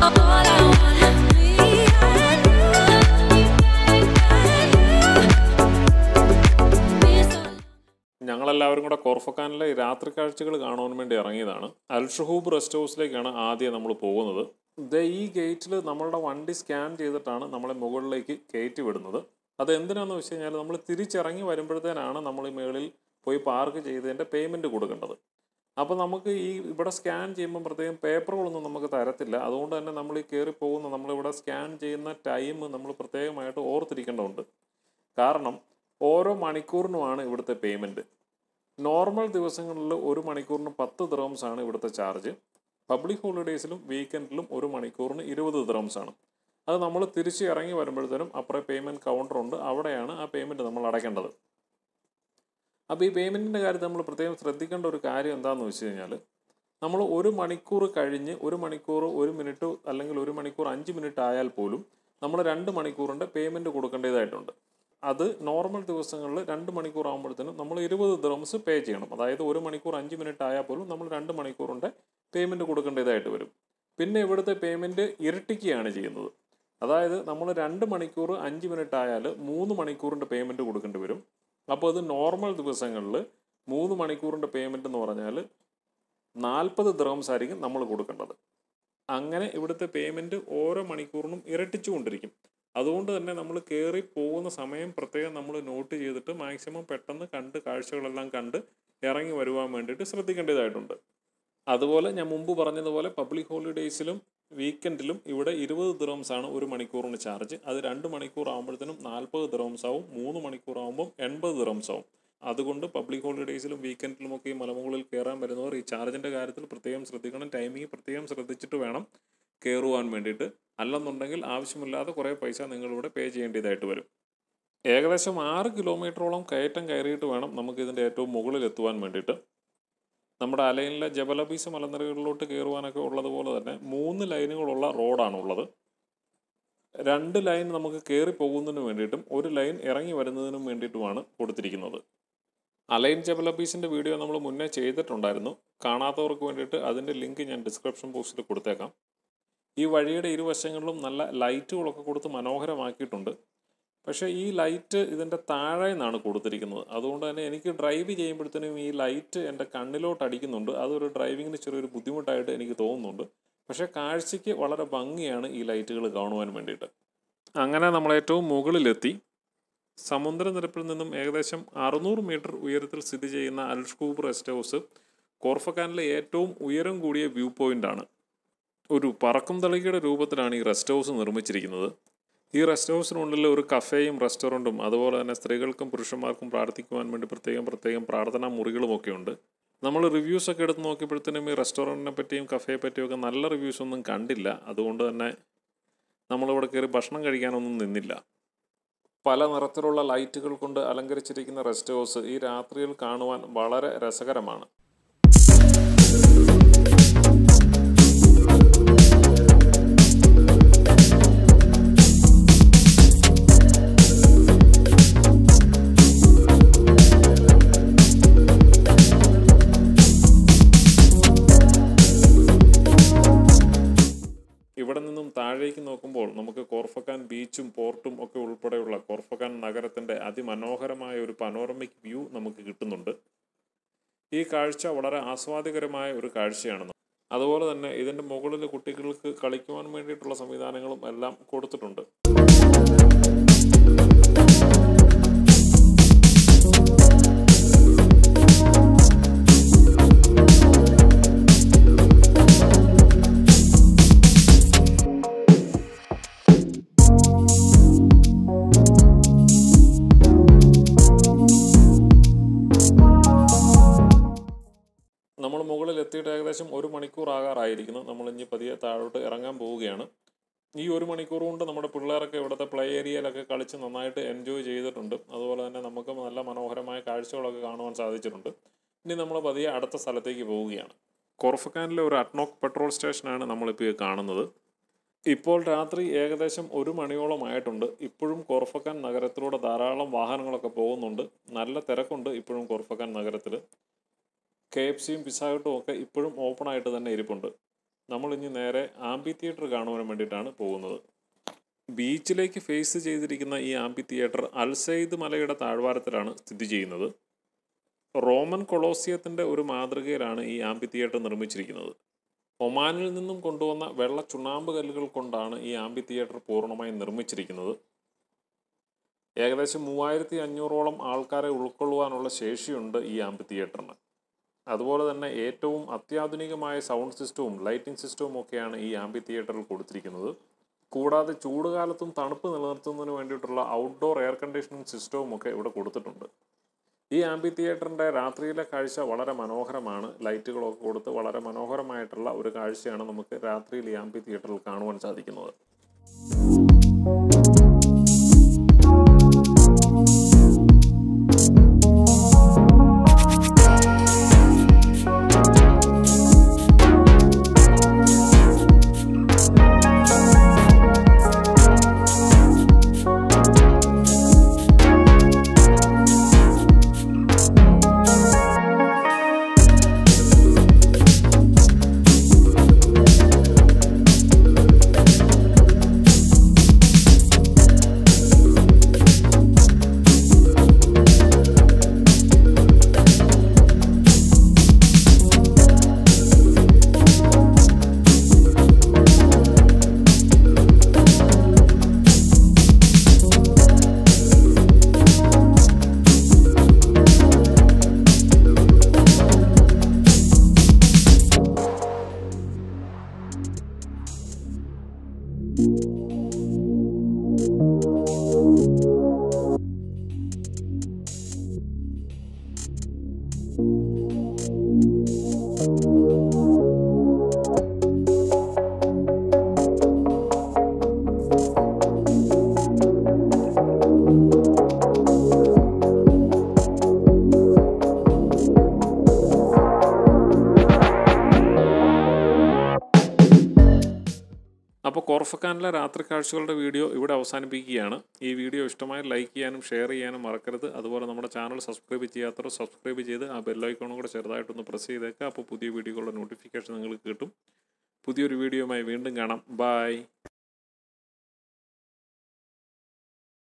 ഞങ്ങളെല്ലാവരും കൂടെ ഖോർഫക്കാനിലെ രാത്രി കാഴ്ചകൾ കാണുവാൻ വേണ്ടി ഇറങ്ങിയതാണ്. അൽ ഷുഹൂബ് റെസ്റ്റ് ഹൗസിലേക്കാണ് ആദ്യം നമ്മൾ പോകുന്നത്. ഈ ഗേറ്റിൽ നമ്മളുടെ വണ്ടി സ്കാൻ ചെയ്തിട്ടാണ് നമ്മളെ മുകളിലേക്ക് കയറ്റി വിടുന്നത്. അത് എന്തിനാണെന്ന് വെച്ച് കഴിഞ്ഞാൽ നമ്മൾ തിരിച്ചിറങ്ങി വരുമ്പോഴത്തേനാണ് നമ്മൾ ഈ മുകളിൽ പോയി പാർക്ക് ചെയ്തതിൻ്റെ പേയ്മെൻറ്റ് കൊടുക്കേണ്ടത്. അപ്പോൾ നമുക്ക് ഇവിടെ സ്കാൻ ചെയ്യുമ്പോൾ പ്രത്യേകം പേപ്പറുകളൊന്നും നമുക്ക് തരത്തില്ല. അതുകൊണ്ട് തന്നെ നമ്മൾ ഈ കയറി പോകുന്ന നമ്മളിവിടെ സ്കാൻ ചെയ്യുന്ന ടൈം നമ്മൾ പ്രത്യേകമായിട്ട് ഓർത്തിരിക്കേണ്ടതുണ്ട്. കാരണം ഓരോ മണിക്കൂറിനുമാണ് ഇവിടുത്തെ പേയ്മെൻറ്റ്. നോർമൽ ദിവസങ്ങളിൽ ഒരു മണിക്കൂറിന് 10 ദിർഹംസാണ് ഇവിടുത്തെ ചാർജ്. പബ്ലിക് ഹോളിഡേയ്സിലും വീക്കെൻഡിലും ഒരു മണിക്കൂറിന് 20 ദിർഹംസാണ്. അത് നമ്മൾ തിരിച്ച് ഇറങ്ങി വരുമ്പോഴത്തേനും അപ്പുറം പേയ്മെൻറ്റ് കൗണ്ടറുണ്ട്, അവിടെയാണ് ആ പേയ്മെൻറ്റ് നമ്മൾ അടയ്ക്കേണ്ടത്. അപ്പോൾ ഈ പേയ്മെൻറ്റിൻ്റെ കാര്യത്തിൽ നമ്മൾ പ്രത്യേകം ശ്രദ്ധിക്കേണ്ട ഒരു കാര്യം എന്താണെന്ന് വെച്ച് കഴിഞ്ഞാൽ, നമ്മൾ ഒരു മണിക്കൂർ കഴിഞ്ഞ് 1 മണിക്കൂർ 1 മിനിറ്റ് അല്ലെങ്കിൽ 1 മണിക്കൂർ 5 മിനിറ്റ് ആയാൽ പോലും നമ്മൾ 2 മണിക്കൂറിൻ്റെ പേയ്മെൻറ്റ് കൊടുക്കേണ്ടതായിട്ടുണ്ട്. അത് നോർമൽ ദിവസങ്ങളിൽ 2 മണിക്കൂർ ആകുമ്പോഴത്തേനും നമ്മൾ 20 ദിർഹംസ് പേ ചെയ്യണം. അതായത് 1 മണിക്കൂർ 5 മിനിറ്റ് ആയാൽ പോലും നമ്മൾ 2 മണിക്കൂറിൻ്റെ പേയ്മെൻറ്റ് കൊടുക്കേണ്ടതായിട്ട് വരും. പിന്നെ ഇവിടുത്തെ പേയ്മെൻറ്റ് ഇരട്ടിക്കുകയാണ് ചെയ്യുന്നത്. അതായത് നമ്മൾ 2 മണിക്കൂർ 5 മിനിറ്റ് ആയാൽ 3 മണിക്കൂറിൻ്റെ പേയ്മെൻറ്റ് കൊടുക്കേണ്ടി വരും. അപ്പോൾ അത് നോർമൽ ദിവസങ്ങളിൽ 3 മണിക്കൂറിൻ്റെ പേയ്മെൻറ്റ് എന്ന് പറഞ്ഞാൽ 40 ദിർഹംസ് ആയിരിക്കും നമ്മൾ കൊടുക്കേണ്ടത്. അങ്ങനെ ഇവിടുത്തെ പേയ്മെൻറ്റ് ഓരോ മണിക്കൂറിനും ഇരട്ടിച്ചുകൊണ്ടിരിക്കും. അതുകൊണ്ട് തന്നെ നമ്മൾ കയറി പോകുന്ന സമയം പ്രത്യേകം നമ്മൾ നോട്ട് ചെയ്തിട്ട് മാക്സിമം പെട്ടെന്ന് കാഴ്ചകളെല്ലാം കണ്ട് ഇറങ്ങി വരുവാൻ വേണ്ടിയിട്ട് ശ്രദ്ധിക്കേണ്ടതായിട്ടുണ്ട്. അതുപോലെ ഞാൻ മുമ്പ് പറഞ്ഞതുപോലെ പബ്ലിക് ഹോളിഡേയ്സിലും വീക്കെൻഡിലും ഇവിടെ 20 ദിർഹംസാണ് 1 മണിക്കൂറിന് ചാർജ്. അത് 2 മണിക്കൂർ ആകുമ്പോഴത്തേനും 40 ദിർഹംസാവും, 3 മണിക്കൂർ ആകുമ്പം 80 ദിർഹംസാവും. അതുകൊണ്ട് പബ്ലിക് ഹോളിഡേയ്സിലും വീക്കെൻഡിലുമൊക്കെ ഈ മലമുകളിൽ കയറാൻ വരുന്നവർ ഈ ചാർജിൻ്റെ കാര്യത്തിൽ പ്രത്യേകം ശ്രദ്ധിക്കണം. ടൈമിങ് പ്രത്യേകം ശ്രദ്ധിച്ചിട്ട് വേണം കയറുവാൻ വേണ്ടിയിട്ട്. അല്ലെന്നുണ്ടെങ്കിൽ ആവശ്യമില്ലാതെ കുറേ പൈസ നിങ്ങളിവിടെ പേ ചെയ്യേണ്ടതായിട്ട് വരും. ഏകദേശം 6 കിലോമീറ്ററോളം കയറ്റം കയറിയിട്ട് വേണം നമുക്കിതിൻ്റെ ഏറ്റവും മുകളിൽ എത്തുവാൻ വേണ്ടിയിട്ട്. നമ്മുടെ അലൈനിലെ ജബലബീസ് മലനിരകളിലോട്ട് കയറുവാനൊക്കെ ഉള്ളതുപോലെ തന്നെ 3 ലൈനുകളുള്ള റോഡാണുള്ളത്. 2 ലൈൻ നമുക്ക് കയറി പോകുന്നതിന് വേണ്ടിയിട്ടും 1 ലൈൻ ഇറങ്ങി വരുന്നതിനും വേണ്ടിയിട്ടുമാണ് കൊടുത്തിരിക്കുന്നത്. അലൈൻ ജബലബീസിൻ്റെ വീഡിയോ നമ്മൾ മുന്നേ ചെയ്തിട്ടുണ്ടായിരുന്നു. കാണാത്തവർക്ക് വേണ്ടിയിട്ട് അതിൻ്റെ ലിങ്ക് ഞാൻ ഡിസ്ക്രിപ്ഷൻ ബോക്സിൽ കൊടുത്തേക്കാം. ഈ വഴിയുടെ ഇരുവശങ്ങളിലും നല്ല ലൈറ്റുകളൊക്കെ കൊടുത്ത് മനോഹരമാക്കിയിട്ടുണ്ട്. പക്ഷേ ഈ ലൈറ്റ് ഇതിൻ്റെ താഴെ നിന്നാണ് കൊടുത്തിരിക്കുന്നത്. അതുകൊണ്ട് തന്നെ എനിക്ക് ഡ്രൈവ് ചെയ്യുമ്പോഴത്തേനും ഈ ലൈറ്റ് എൻ്റെ കണ്ണിലോട്ട് അടിക്കുന്നുണ്ട്. അതൊരു ഡ്രൈവിങ്ങിന് ചെറിയൊരു ബുദ്ധിമുട്ടായിട്ട് എനിക്ക് തോന്നുന്നുണ്ട്. പക്ഷേ കാഴ്ചയ്ക്ക് വളരെ ഭംഗിയാണ് ഈ ലൈറ്റുകൾ കാണുവാൻ വേണ്ടിയിട്ട്. അങ്ങനെ നമ്മൾ ഏറ്റവും മുകളിലെത്തി. സമുദ്രനിരപ്പിൽ നിന്നും ഏകദേശം 600 മീറ്റർ ഉയരത്തിൽ സ്ഥിതി ചെയ്യുന്ന അൽ ഷുഹൂബ് റെസ്റ്റ് ഹൗസ് ഖോർഫക്കാനിലെ ഏറ്റവും ഉയരം കൂടിയ വ്യൂ പോയിൻ്റാണ്. ഒരു പറക്കും തളികയുടെ രൂപത്തിലാണ് ഈ റെസ്റ്റ് ഹൗസ് നിർമ്മിച്ചിരിക്കുന്നത്. ഈ റെസ്റ്റ് ഹൗസിനുള്ളിൽ ഒരു കഫേയും റെസ്റ്റോറൻറ്റും അതുപോലെ തന്നെ സ്ത്രീകൾക്കും പുരുഷന്മാർക്കും പ്രാർത്ഥിക്കുവാൻ വേണ്ടി പ്രത്യേകം പ്രാർത്ഥനാ മുറികളുമൊക്കെ ഉണ്ട്. നമ്മൾ റിവ്യൂസൊക്കെ എടുത്ത് നോക്കിയപ്പോഴത്തേനും ഈ റെസ്റ്റോറൻറ്റിനെ പറ്റിയും കഫേയെ പറ്റിയൊക്കെ നല്ല റിവ്യൂസൊന്നും കണ്ടില്ല. അതുകൊണ്ട് തന്നെ നമ്മളിവിടെ കയറി ഭക്ഷണം കഴിക്കാനൊന്നും നിന്നില്ല. പല നിറത്തിലുള്ള ലൈറ്റുകൾ കൊണ്ട് അലങ്കരിച്ചിരിക്കുന്ന റെസ്റ്റ് ഹൗസ് ഈ രാത്രിയിൽ കാണുവാൻ വളരെ രസകരമാണ്. ഇവിടെ നിന്നും താഴേക്ക് നോക്കുമ്പോൾ നമുക്ക് ഖോർഫക്കാൻ ബീച്ചും പോർട്ടും ഒക്കെ ഉൾപ്പെടെയുള്ള ഖോർഫക്കാൻ നഗരത്തിൻ്റെ അതിമനോഹരമായ ഒരു പനോറമിക് വ്യൂ നമുക്ക് കിട്ടുന്നുണ്ട്. ഈ കാഴ്ച വളരെ ആസ്വാദ്യകരമായ ഒരു കാഴ്ചയാണ്. അതുപോലെ തന്നെ ഇതിൻ്റെ മുകളിൽ കുട്ടികൾക്ക് കളിക്കുവാൻ വേണ്ടിയിട്ടുള്ള സംവിധാനങ്ങളും എല്ലാം കൊടുത്തിട്ടുണ്ട്. നമ്മൾ മുകളിൽ എത്തിയിട്ട് ഏകദേശം 1 മണിക്കൂർ ആകാറായിരിക്കുന്നു. നമ്മൾ ഇനി പതിയെ താഴോട്ട് ഇറങ്ങാൻ പോവുകയാണ്. ഈ 1 മണിക്കൂർ കൊണ്ട് നമ്മുടെ പിള്ളേരൊക്കെ ഇവിടുത്തെ പ്ലേ ഏരിയയിലൊക്കെ കളിച്ച് നന്നായിട്ട് എൻജോയ് ചെയ്തിട്ടുണ്ട്. അതുപോലെ തന്നെ നമുക്ക് നല്ല മനോഹരമായ കാഴ്ചകളൊക്കെ കാണുവാൻ സാധിച്ചിട്ടുണ്ട്. ഇനി നമ്മൾ പതിയെ അടുത്ത സ്ഥലത്തേക്ക് പോവുകയാണ്. ഖോർഫക്കാനിലെ ഒരു അഡ്നോക്ക് പെട്രോൾ സ്റ്റേഷനാണ് നമ്മളിപ്പോൾ കാണുന്നത്. ഇപ്പോൾ രാത്രി ഏകദേശം 1 മണിയോളം ആയിട്ടുണ്ട്. ഇപ്പോഴും ഖോർഫക്കാൻ നഗരത്തിലൂടെ ധാരാളം വാഹനങ്ങളൊക്കെ പോകുന്നുണ്ട്. നല്ല തിരക്കുണ്ട് ഇപ്പോഴും ഖോർഫക്കാൻ നഗരത്തിൽ. KFCയും പിസ്സ ഹട്ടും ഒക്കെ ഇപ്പോഴും ഓപ്പണായിട്ട് തന്നെ ഇരിപ്പുണ്ട്. നമ്മളിനി നേരെ ആംപി തിയേറ്റർ കാണുവാൻ വേണ്ടിയിട്ടാണ് പോകുന്നത്. ബീച്ചിലേക്ക് ഫേസ് ചെയ്തിരിക്കുന്ന ഈ ആംപി തിയേറ്റർ അൽസെയ്ദ് മലയുടെ താഴ്വാരത്തിലാണ് സ്ഥിതി ചെയ്യുന്നത്. റോമൻ കൊളോസിയത്തിൻ്റെ ഒരു മാതൃകയിലാണ് ഈ ആംപി തിയേറ്റർ നിർമ്മിച്ചിരിക്കുന്നത്. ഒമാനിൽ നിന്നും കൊണ്ടുവന്ന വെള്ള ചുണ്ണാമ്പ് കല്ലുകൾ കൊണ്ടാണ് ഈ ആംപി തിയേറ്റർ പൂർണ്ണമായും നിർമ്മിച്ചിരിക്കുന്നത്. ഏകദേശം 3500ഓളം ആൾക്കാരെ ഉൾക്കൊള്ളുവാനുള്ള ശേഷിയുണ്ട് ഈ ആംപി തിയേറ്ററിന്. അതുപോലെ തന്നെ ഏറ്റവും അത്യാധുനികമായ സൗണ്ട് സിസ്റ്റവും ലൈറ്റിംഗ് സിസ്റ്റവും ഒക്കെയാണ് ഈ ആംപി തിയേറ്ററിൽ കൊടുത്തിരിക്കുന്നത്. കൂടാതെ ചൂടുകാലത്തും തണുപ്പ് നിലനിർത്തുന്നതിന് വേണ്ടിയിട്ടുള്ള ഔട്ട്ഡോർ എയർ കണ്ടീഷനിങ് സിസ്റ്റവും ഒക്കെ ഇവിടെ കൊടുത്തിട്ടുണ്ട്. ഈ ആംപി തിയേറ്ററിൻ്റെ രാത്രിയിലെ കാഴ്ച വളരെ മനോഹരമാണ്. ലൈറ്റുകളൊക്കെ കൊടുത്ത് വളരെ മനോഹരമായിട്ടുള്ള ഒരു കാഴ്ചയാണ് നമുക്ക് രാത്രിയിൽ ഈ ആംപി തിയേറ്ററിൽ കാണുവാൻ സാധിക്കുന്നത്. അപ്പോൾ ഖോർഫക്കാനിലെ രാത്രി കാഴ്ചകളുടെ വീഡിയോ ഇവിടെ അവസാനിപ്പിക്കുകയാണ്. ഈ വീഡിയോ ഇഷ്ടമായി ലൈക്ക് ചെയ്യാനും ഷെയർ ചെയ്യാനും മറക്കരുത്. അതുപോലെ നമ്മുടെ ചാനൽ സബ്സ്ക്രൈബ് ചെയ്യാത്തവർ സബ്സ്ക്രൈബ് ചെയ്ത് ആ ബെല്ലൈക്കോണും കൂടെ ചെറുതായിട്ടൊന്ന് പ്രസ് ചെയ്തേക്കുക. അപ്പോൾ പുതിയ വീഡിയോകളുടെ നോട്ടിഫിക്കേഷൻ നിങ്ങൾക്ക് കിട്ടും. പുതിയൊരു വീഡിയോയുമായി വീണ്ടും കാണാം. ബൈ.